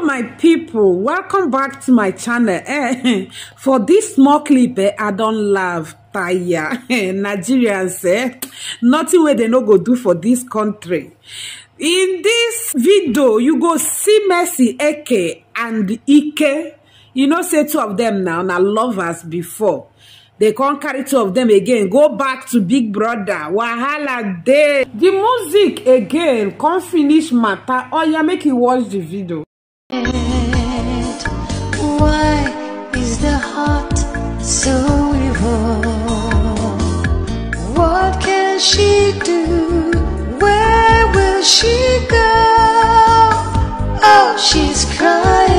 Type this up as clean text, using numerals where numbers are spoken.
my people, welcome back to my channel. For this small clip, I don't laugh tire. Nigerians, nothing where they no go do for this country. In this video, you go see Mercy, Eke and Ike. You know, say two of them now lovers before. They can't carry two of them again. Go back to Big Brother. Wahala day. The music again can't finish matter. Oh, yeah, make you watch the video. Why is the heart so evil? What can she do? Where will she go? Oh, she's crying.